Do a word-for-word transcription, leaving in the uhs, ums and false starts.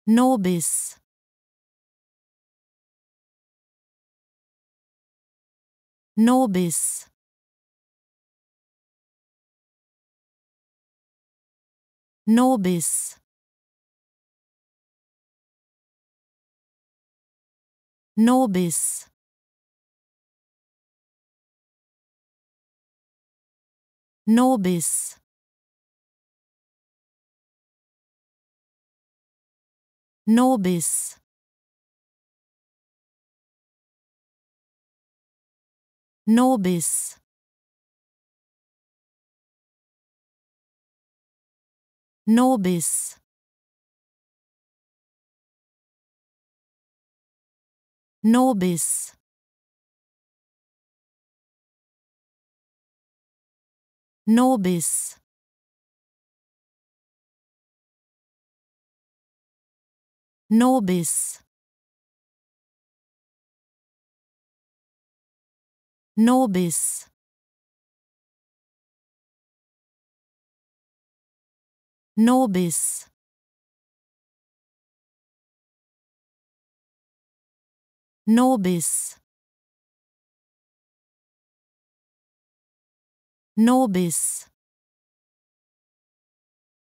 Nobis. Nobis. Nobis. Nobis. Nobis. Nobis. Nobis. Nobis. Nobis. Nobis. Nobis. Nobis. Nobis. Nobis. Nobis.